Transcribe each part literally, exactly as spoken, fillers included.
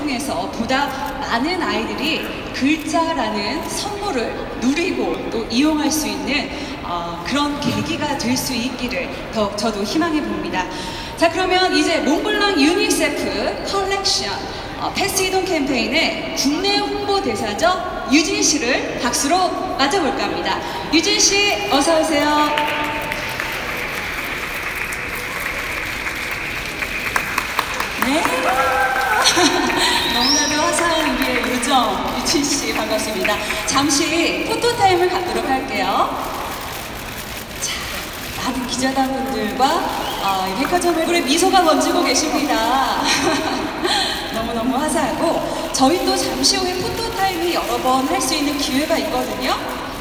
통해서 보다 많은 아이들이 글자라는 선물을 누리고 또 이용할 수 있는 어, 그런 계기가 될 수 있기를 더욱 저도 희망해 봅니다. 자, 그러면 이제 몽블랑 유니세프 컬렉션 어, 패스 이동 캠페인의 국내 홍보대사죠. 유진 씨를 박수로 맞아볼까 합니다. 유진 씨, 어서 오세요. 네. 너무나도 화사한 우리의 요정 유진 씨 반갑습니다. 잠시 포토타임을 갖도록 할게요. 자, 많은 기자단분들과 어, 백화점 얼굴에 미소가 번지고 계십니다. 너무너무 화사하고 저희 또 잠시 후에 포토타임이 여러 번 할 수 있는 기회가 있거든요.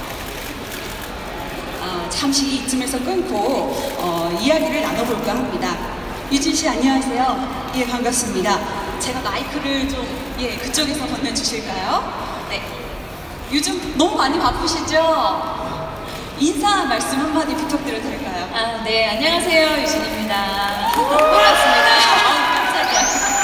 어, 잠시 이쯤에서 끊고 어, 이야기를 나눠볼까 합니다. 유진 씨 안녕하세요. 예, 반갑습니다. 제가 마이크를 좀 예, 그쪽에서 건네주실까요? 네. 요즘 너무 많이 바쁘시죠? 인사 말씀 한마디 부탁드려도 될까요? 아, 네, 안녕하세요. 유진입니다. 반갑습니다. 어, 깜짝이야.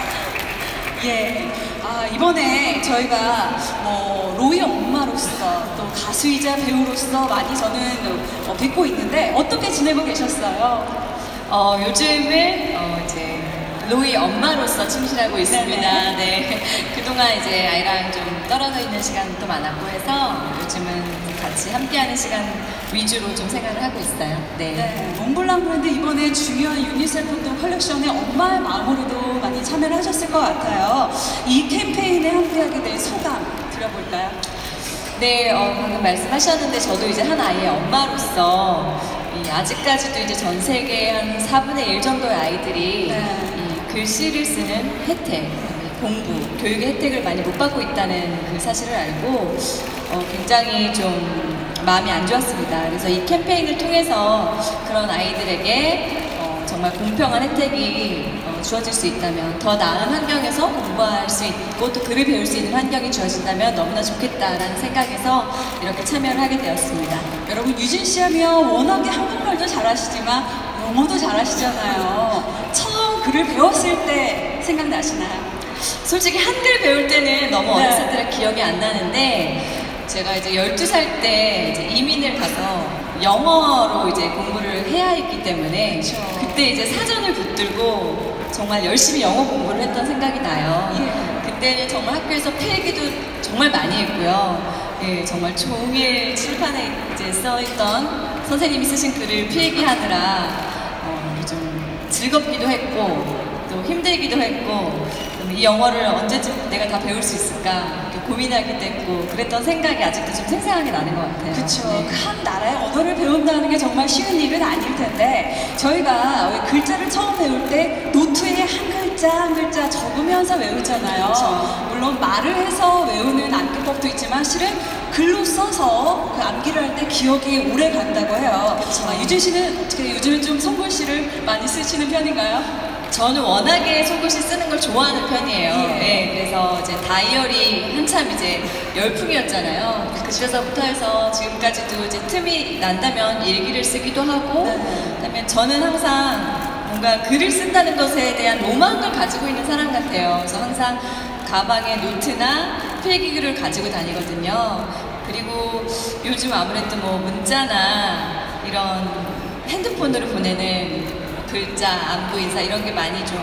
예, 아, 이번에 저희가 뭐 로이 엄마로서 또 가수이자 배우로서 많이 저는 어, 뵙고 있는데 어떻게 지내고 계셨어요? 어, 요즘은 어, 이제 로이 엄마로서 충실하고 있습니다. 네네. 네, 그동안 이제 아이랑 좀 떨어져 있는 시간도 많았고 해서 요즘은 같이 함께하는 시간 위주로 좀 생각을 하고 있어요. 네. 네, 몽블랑 브랜드 이번에 중요한 유니세프 컬렉션에 엄마의 마음으로도 많이 참여를 하셨을 것 같아요. 이 캠페인에 함께하게 된 소감 들어볼까요? 네, 어, 방금 말씀하셨는데 저도 이제 한 아이의 엄마로서 이 아직까지도 이제 전 세계 한 사분의 일 정도의 아이들이 네. 이 글씨를 쓰는 혜택, 공부, 교육의 혜택을 많이 못 받고 있다는 그 사실을 알고 어, 굉장히 좀 마음이 안 좋았습니다. 그래서 이 캠페인을 통해서 그런 아이들에게 어, 정말 공평한 혜택이 어, 주어질 수 있다면, 더 나은 환경에서 공부할 수 있고 또 글을 배울 수 있는 환경이 주어진다면 너무나 좋겠다라는 생각에서 이렇게 참여를 하게 되었습니다. 여러분, 유진 씨 하면 워낙에 한국말도 잘하시지만 영어도 잘하시잖아요. 처음 글을 배웠을 때 생각나시나요? 솔직히 한글 배울 때는 너무 네. 어렸을 때라 기억이 안 나는데, 제가 이제 열두 살 때 이제 이민을 가서 영어로 이제 공부를 해야 했기 때문에 그쵸. 그때 이제 사전을 붙들고 정말 열심히 영어 공부를 했던 생각이 나요. 예. 그때는 정말 학교에서 필기도 정말 많이 했고요. 예, 정말 종일 칠판에 이제 써있던 선생님이 쓰신 글을 필기하느라 어, 좀 즐겁기도 했고 또 힘들기도 했고, 이 영어를 언제쯤 내가 다 배울 수 있을까 이렇게 고민하기도 했고, 그랬던 생각이 아직도 좀 생생하게 나는 것 같아요. 그렇죠. 네. 한 나라의 언어를 배운다는 게 정말 쉬운 일은 아닐 텐데, 저희가 왜 글자를 처음 배울 때 노트에 한 글자 한 글자 적으면서 외우잖아요. 그쵸. 물론 말을 해서 외우는 암기법도 있지만 실은 글로 써서 그 암기를 할 때 기억이 오래 간다고 해요. 그쵸. 아, 유진 씨는 어떻게 요즘에 좀 손글씨를 많이 쓰시는 편인가요? 저는 워낙에 손글씨 쓰는 걸 좋아하는 편이에요. 예. 네, 그래서 이제 다이어리 한참 이제 열풍이었잖아요. 그때서부터 해서 지금까지도 이제 틈이 난다면 일기를 쓰기도 하고, 네. 그다음에 저는 항상 뭔가 글을 쓴다는 것에 대한 로망을 가지고 있는 사람 같아요. 그래서 항상 가방에 노트나 필기구를 가지고 다니거든요. 그리고 요즘 아무래도 뭐 문자나 이런 핸드폰으로 보내는 글자, 안부 인사 이런 게 많이 좀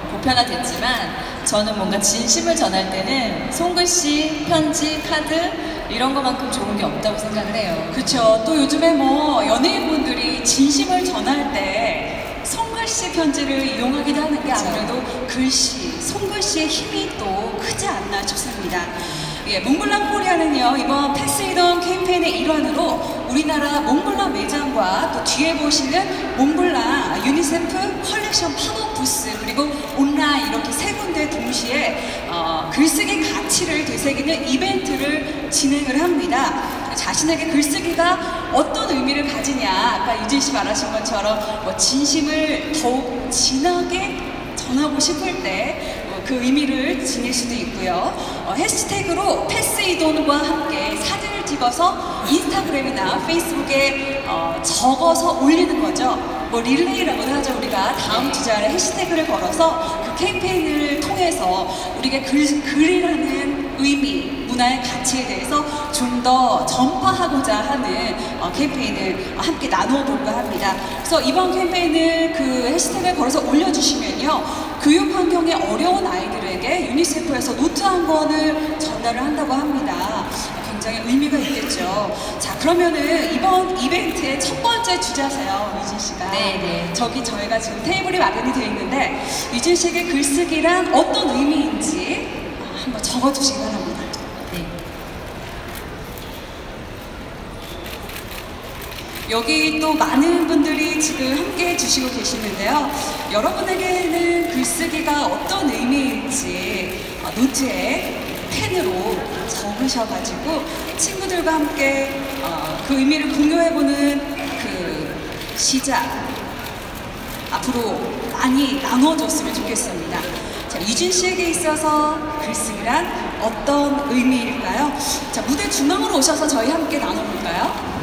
보편화됐지만, 저는 뭔가 진심을 전할 때는 손글씨, 편지, 카드 이런 것만큼 좋은 게 없다고 생각을 해요. 그렇죠. 또 요즘에 뭐 연예인분들이 진심을 전할 때 손글씨 편지를 이용하기도 하는 게 아무래도 글씨, 손글씨의 힘이 또 크지 않나 싶습니다. 예, 몽블랑 코리아는요, 이번 패스 이동 캠페인의 일환으로 우리나라 몽블랑 매장과 또 뒤에 보시는 몽블랑 유니세프 컬렉션 팝업 부스, 그리고 온라인 이렇게 세 군데 동시에 어, 글쓰기 가치를 되새기는 이벤트를 진행을 합니다. 자신에게 글쓰기가 어떤 의미를 가지냐, 아까 유진 씨 말하신 것처럼 뭐 진심을 더욱 진하게 전하고 싶을 때 그 의미를 지닐 수도 있고요. 어, 해시태그로 패스 이돈과 함께 사진을 찍어서 인스타그램이나 페이스북에 어, 적어서 올리는 거죠. 뭐 릴레이라고도 하죠. 우리가 다음 주자에 해시태그를 걸어서 그 캠페인을 통해서 우리가 글, 글이라는 의미, 문화의 가치에 대해서 좀 더 전파하고자 하는 어, 캠페인을 함께 나누어 볼까 합니다. 그래서 이번 캠페인을 그 해시태그를 걸어서 올려주시면요, 교육 환경에 어려운 아이들에게 유니세프에서 노트 한 권을 전달을 한다고 합니다. 굉장히 의미가 있겠죠. 자, 그러면은 이번 이벤트의 첫 번째 주자세요, 유진 씨가. 네네. 저기 저희가 지금 테이블이 마련이 되어 있는데 유진 씨에게 글쓰기란 어떤 의미인지 한번 적어주시기 바랍니다. 네. 여기 또 많은 분들이 지금 함께 해주시고 계시는데요. 여러분에게는 글쓰기가 어떤 의미일지 어, 노트에 펜으로 적으셔가지고 친구들과 함께 어, 그 의미를 공유해보는 그 시작 앞으로 많이 나눠줬으면 좋겠습니다. 자, 유진 씨에게 있어서 글쓰기란 어떤 의미일까요? 자, 무대 중앙으로 오셔서 저희 함께 나눠볼까요?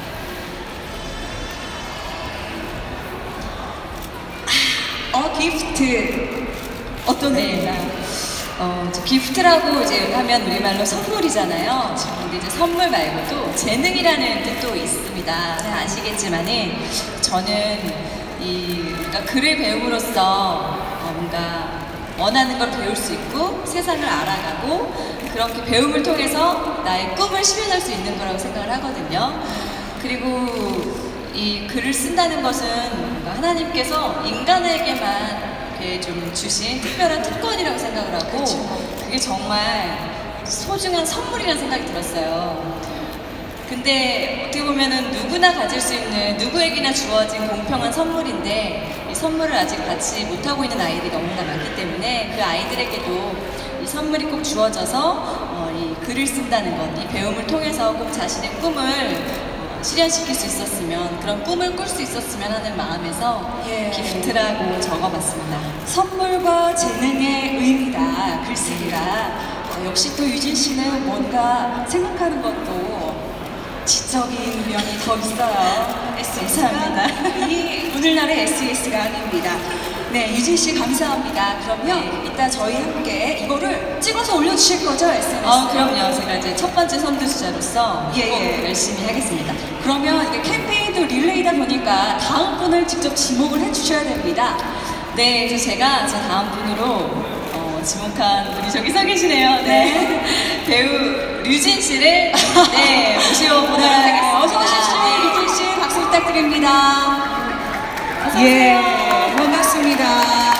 어, 기프트 어떤 네. 의미인가요? 어, 저 기프트라고 이제 하면 우리말로 선물이잖아요. 근데 이제 선물 말고도 재능이라는 뜻도 있습니다. 잘 아시겠지만은 저는 이 우리가 글을 배움으로써 어, 뭔가 원하는 걸 배울 수 있고 세상을 알아가고 그렇게 배움을 통해서 나의 꿈을 실현할 수 있는 거라고 생각을 하거든요. 그리고 이 글을 쓴다는 것은 뭔가 하나님께서 인간에게만 이렇게 좀 주신 특별한 특권이라고 생각을 하고 그게 정말 소중한 선물이라는 생각이 들었어요. 근데 어떻게 보면은 누구나 가질 수 있는, 누구에게나 주어진 공평한 선물인데 이 선물을 아직 받지 못하고 있는 아이들이 너무나 많기 때문에 그 아이들에게도 이 선물이 꼭 주어져서 어, 이 글을 쓴다는 것, 이 배움을 통해서 꼭 자신의 꿈을 실현시킬 수 있었으면, 그런 꿈을 꿀 수 있었으면 하는 마음에서 예. 기프트라고 적어봤습니다. 선물과 재능의 의미다, 글쓰기가. 어, 역시 또 유진 씨는 뭔가 생각하는 것도 지적인 면이 더 있어요. 에스에스가 이 오늘날의 에스이에스가 아닙니다. 네, 유진 씨 감사합니다. 그러면 네. 이따 저희 함께 이거를 찍어서 올려주실 거죠, 에스엔에스에? 어, 그럼요. 제가 이제 첫 번째 선두주자로서 예, 꼭 예. 열심히 하겠습니다. 그러면 이게 캠페인도 릴레이다 보니까 다음 분을 직접 지목을 해주셔야 됩니다. 네, 그래서 제가 제 다음 분으로 어, 지목한 분이 저기 서 계시네요. 네. 배우 류진 씨를 네, 모셔보도록 네, 하겠습니다. 어서 오십시오. 네. 유진 씨 박수 부탁드립니다. 어서 예, 오세요. 반갑습니다.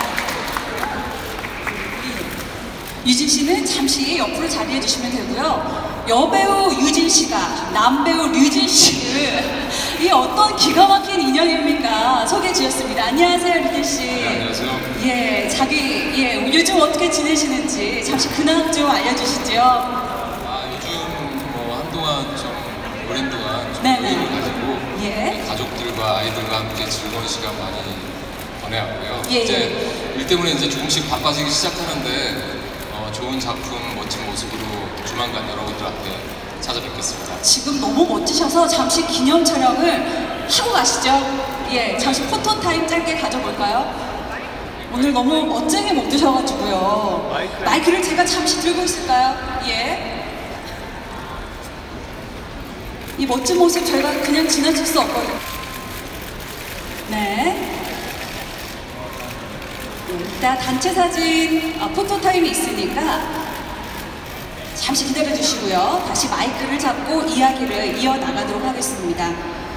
유진 씨는 잠시 옆으로 자리해 주시면 되고요. 여배우 유진 씨가 남배우 류진 씨를 이 어떤 기가 막힌 인연입니까? 소개해 주셨습니다. 안녕하세요, 류진 씨. 네, 안녕하세요. 예, 자기 예 요즘 어떻게 지내시는지 잠시 근황 좀 알려주시죠. 아, 요즘 뭐 한동안 좀 오랜 동안 좀 네네. 여유를 가지고 예. 가족들과 아이들과 함께 즐거운 시간 많이 보내왔고요. 예, 이제 일 때문에 이제 조금씩 바빠지기 시작하는데 어, 좋은 작품, 멋진 모습으로 조만간 여러분들 앞에 찾아뵙겠습니다. 지금 너무 멋지셔서 잠시 기념 촬영을 하고 가시죠. 예, 잠시 포토 타임 짧게 가져볼까요? 오늘 너무 멋지게 못 드셔가지고요. 마이크를 제가 잠시 들고 있을까요? 예. 이 멋진 모습 저희가 그냥 지나칠 수 없거든요. 네. 이따 단체 사진 어, 포토 타임이 있으니까 잠시 기다려 주시고요. 다시 마이크를 잡고 이야기를 이어나가도록 하겠습니다.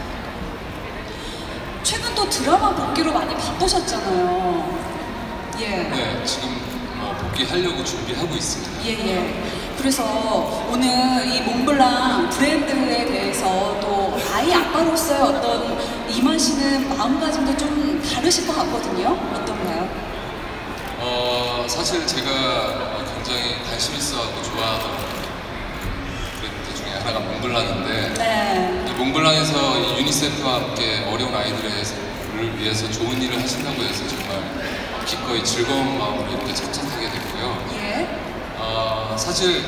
최근 또 드라마 복귀로 많이 바쁘셨잖아요. 예. 네, 지금 뭐 복귀하려고 준비하고 있습니다. 예, 예. 그래서 오늘 이 몽블랑 브랜드에 대해서 또 아이 아빠로서의 어떤 임하시는 마음가짐도 좀 다르실 것 같거든요. 어떤가요? 어, 사실 제가 굉장히 관심 있어하고 좋아하는 브랜드 중에 하나가 몽블랑인데 네. 이 몽블랑에서 이 유니세프와 함께 어려운 아이들을 위해서 좋은 일을 하신다고 해서 정말 기꺼이 즐거운 마음으로 이렇게 참석하게 됐고요. 예. 어, 사실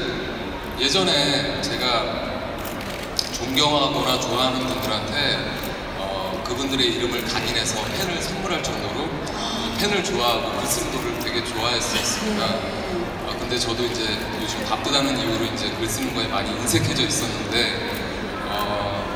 예전에 제가 존경하거나 좋아하는 분들한테 어, 그분들의 이름을 각인해서 펜을 선물할 정도로 펜을 좋아하고 글 쓰는 거를 되게 좋아했었습니다. 어, 근데 저도 이제 요즘 바쁘다는 이유로 이제 글 쓰는 거에 많이 인색해져 있었는데 어,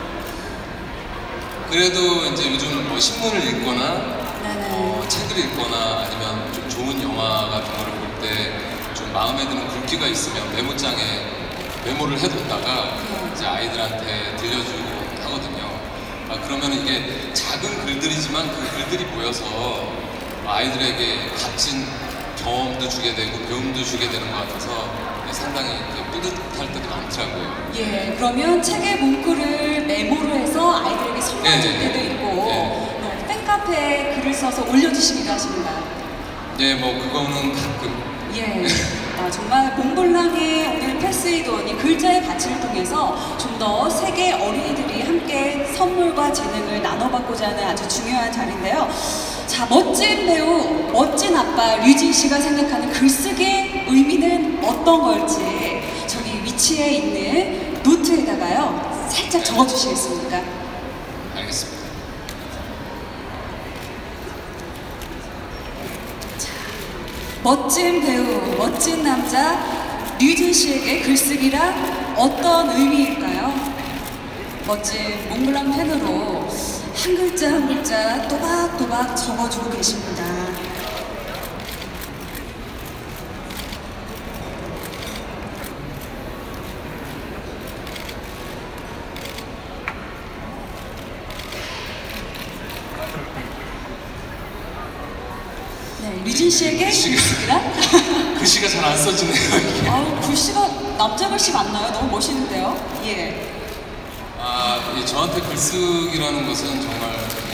그래도 이제 요즘 뭐 신문을 읽거나 어, 책을 읽거나 아니면 좀 좋은 영화 같은 거를 볼 때 좀 마음에 드는 글귀가 있으면 메모장에 메모를 해뒀다가 이제 아이들한테 들려주고 하거든요. 아, 그러면 이게 작은 글들이지만 그 글들이 모여서 아이들에게 값진 경험도 주게 되고 배움도 주게 되는 것 같아서 상당히 뿌듯할 때도 많더라고요. 예, 그러면 책의 문구를 메모로 해서 아이들에게 선물할 네, 네. 때도 있고 네. 또 팬카페에 글을 써서 올려주시기도 하십니다. 네, 뭐 그거는 가끔. 예, 아, 정말 몽블랑의 오늘 패스이돈 이 글자의 가치를 통해서 좀 더 세계 어린이들이 함께 선물과 재능을 나눠받고자 하는 아주 중요한 자리인데요. 자, 멋진 배우, 멋진 아빠 류진 씨가 생각하는 글쓰기의 의미는 어떤 걸지 저기 위치에 있는 노트에다가요 살짝 적어주시겠습니까? 알겠습니다. 멋진 배우, 멋진 남자 류진 씨에게 글쓰기란 어떤 의미일까요? 멋진 몽블랑 펜으로 한 글자 한 글자 또박또박 적어주고 계십니다. 네, 류진 씨에게 글쓰기란? 글씨가 잘 안 써지네요. 이게. 아우, 글씨가 남자 글씨 맞나요? 너무 멋있는데요? 예. 아, 이 저한테 글쓰기라는 것은 정말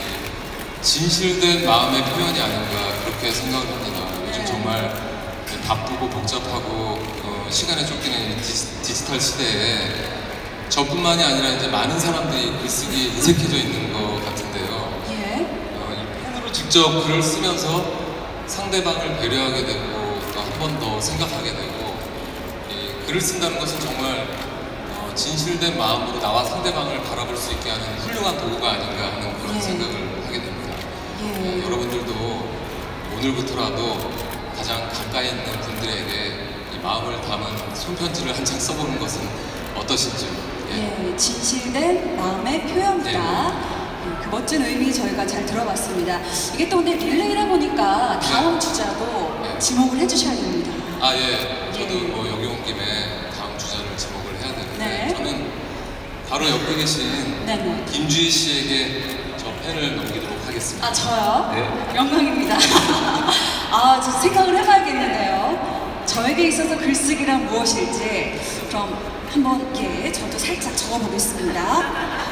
진실된 마음의 표현이 아닌가 그렇게 생각을 합니다. 요즘 네. 정말 바쁘고 복잡하고 어, 시간에 쫓기는 이 디지, 디지털 시대에 저뿐만이 아니라 이제 많은 사람들이 글쓰기에 인색해져 있는 것 같은데요. 예. 어, 이 펜으로 직접 글을 쓰면서 상대방을 배려하게 되고 또 한 번 더 생각하게 되고 이 글을 쓴다는 것은 정말 어, 진실된 마음으로 나와 상대방을 바라볼 수 있게 하는 훌륭한 도구가 아닌가 하는 그런 예. 생각을 하게 됩니다. 예. 어, 여러분들도 오늘부터라도 가장 가까이 있는 분들에게 이 마음을 담은 손편지를 한 장 써보는 것은 어떠신지요? 예. 예, 진실된 마음의 표현이다. 예, 그 멋진 의미 저희가 잘 들어봤습니다. 이게 또 근데 릴레이라 보니까 다음 네. 주자도 네. 지목을 해주셔야 됩니다. 아, 예. 저도 예. 뭐 여기 온 김에 다음 주자를 지목을 해야 되는데 네. 저는 바로 옆에 계신 네네. 김주희 씨에게 저 펜을 넘기도록 하겠습니다. 아, 저요? 네. 영광입니다. 아, 저 생각을 해봐야겠는데요. 저에게 있어서 글쓰기란 무엇일지 그럼 한번 예, 저도 살짝 적어보겠습니다.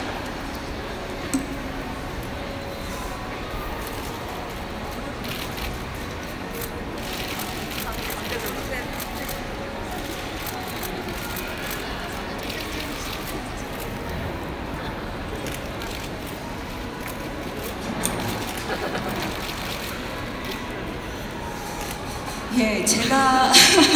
예, 제가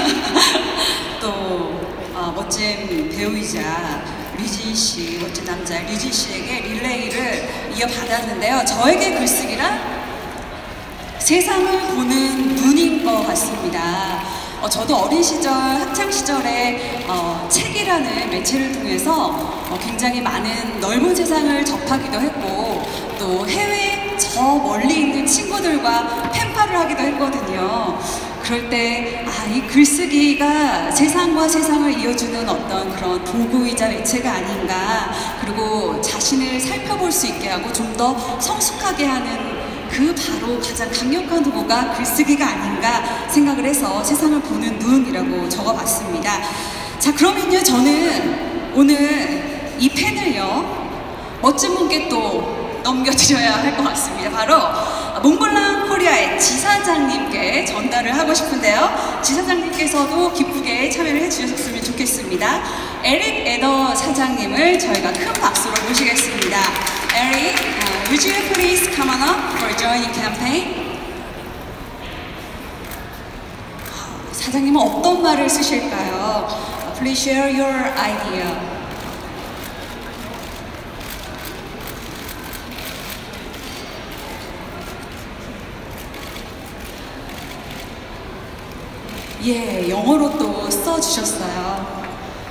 또 어, 멋진 배우이자 류진 씨, 멋진 남자 류진 씨에게 릴레이를 이어받았는데요. 저에게 글쓰기란 세상을 보는 눈인 것 같습니다. 어, 저도 어린 시절, 학창 시절에 어, 책이라는 매체를 통해서 어, 굉장히 많은 넓은 세상을 접하기도 했고 또 해외 저 멀리 있는 친구들과 펜팔을 하기도 했거든요. 그럴 때, 아, 이 글쓰기가 세상과 세상을 이어주는 어떤 그런 도구이자 매체가 아닌가, 그리고 자신을 살펴볼 수 있게 하고 좀 더 성숙하게 하는 그 바로 가장 강력한 도구가 글쓰기가 아닌가 생각을 해서 세상을 보는 눈이라고 적어봤습니다. 자, 그러면요, 저는 오늘 이 펜을요, 멋진 분께 또 넘겨드려야 할 것 같습니다. 바로 몽블랑 코리아의 지사장님께 전달을 하고 싶은데요. 지사장님께서도 기쁘게 참여를 해주셨으면 좋겠습니다. 에릭 에더 사장님을 저희가 큰 박수로 모시겠습니다. 에릭, uh, would you please come on up for joining campaign? 사장님은 어떤 말을 쓰실까요? Please share your idea. 예, 영어로 또 써주셨어요.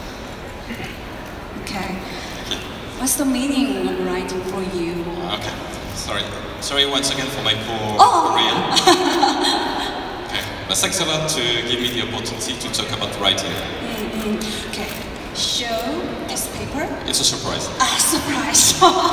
Okay. What's the meaning of writing for you? Okay, sorry. Sorry once again for my poor Oh. Korean. Okay, but thanks a lot to give me the opportunity to talk about writing. Mm-hmm. Okay. Show this paper. It's a surprise. Ah, surprise.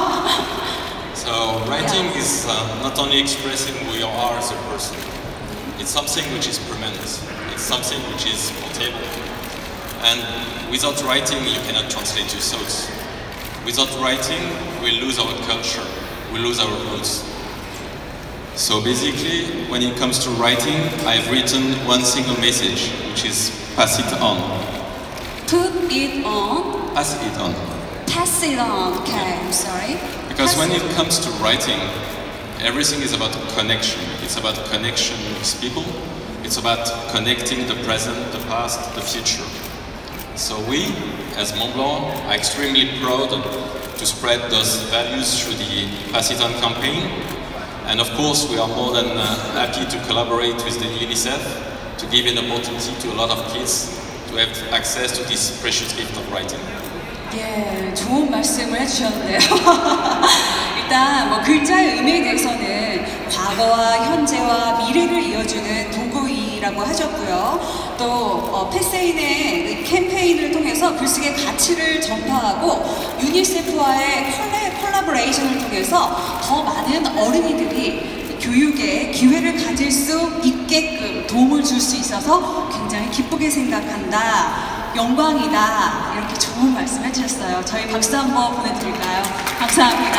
So writing Yeah. is uh, not only expressing who you are as a person, it's something which is permanent. It's something which is portable. And without writing, you cannot translate your thoughts. Without writing, we lose our culture, we lose our roots. So basically, when it comes to writing, I've written one single message, which is pass it on. Put it on. Pass it on. Pass it on. Okay, I'm sorry. Because Pass when it it comes to writing, everything is about connection. It's about connection with people. It's about connecting the present, the past, the future. So we, as Montblanc, are extremely proud to spread those values through the Pass It On campaign. And of course, we are more than uh, happy to collaborate with the UNICEF to give an opportunity to a lot of kids to have access to this precious gift of writing. 예, 좋은 말씀을 해주셨는데요. 일단 뭐 글자의 의미에 대해서는 과거와 현재와 미래를 이어주는 도구이라고 하셨고요. 또 어, 패스인의 캠페인을 통해서 글쓰기의 가치를 전파하고 유니세프와의 콜레, 콜라보레이션을 통해서 더 많은 어린이들이 교육에 기회를 가질 수 있게끔 도움을 줄 수 있어서 굉장히 기쁘게 생각한다. 영광이다. 이렇게 좋은 말씀 해주셨어요. 저희 박수 한번 보내드릴까요? 감사합니다.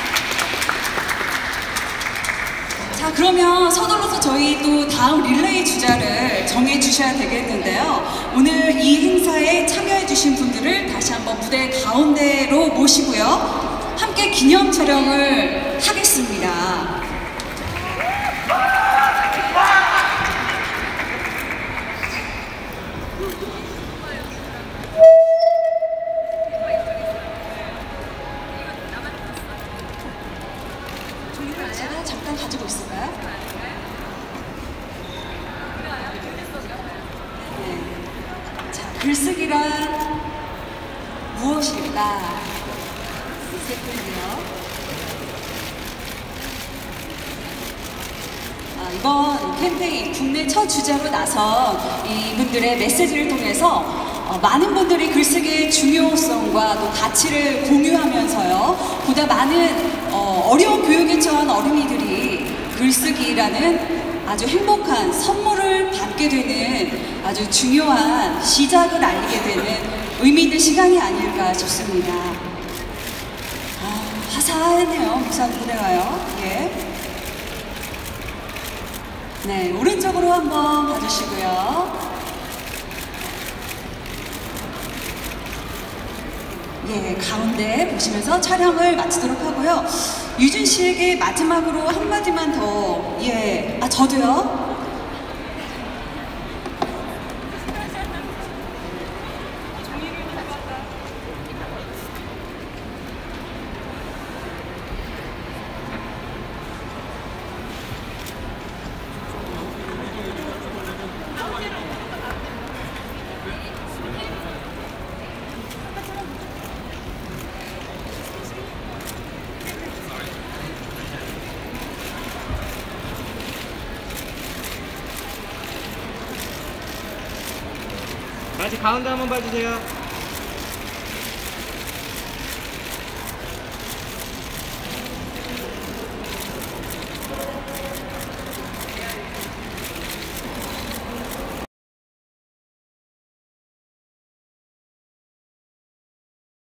자, 그러면 서둘러서 저희 또 다음 릴레이 주자를 정해주셔야 되겠는데요. 오늘 이 행사에 참여해주신 분들을 다시 한번 무대 가운데로 모시고요. 함께 기념 촬영을 하겠습니다. 제가 잠깐 가지고 있을까요? 네. 자, 글쓰기란 무엇일까? 있겠군요. 아, 이번 캠페인 국내 첫 주자로 나선 이분들의 메시지를 통해서 어, 많은 분들이 글쓰기의 중요성과 또 가치를 공유하면서요. 보다 많은 어, 어려운 교육에 처한 어린이들이 글쓰기라는 아주 행복한 선물을 받게 되는 아주 중요한 시작을 알리게 되는 의미 있는 시간이 아닐까 싶습니다. 아, 화사하네요. 무슨 노래가요? 예. 네, 오른쪽으로 한번 봐주시고요. 예, 가운데 보시면서 촬영을 마치도록 하고요. 유준 씨에게 마지막으로 한마디만 더, 예, 아, 저도요. 다시 가운데 한번 봐주세요.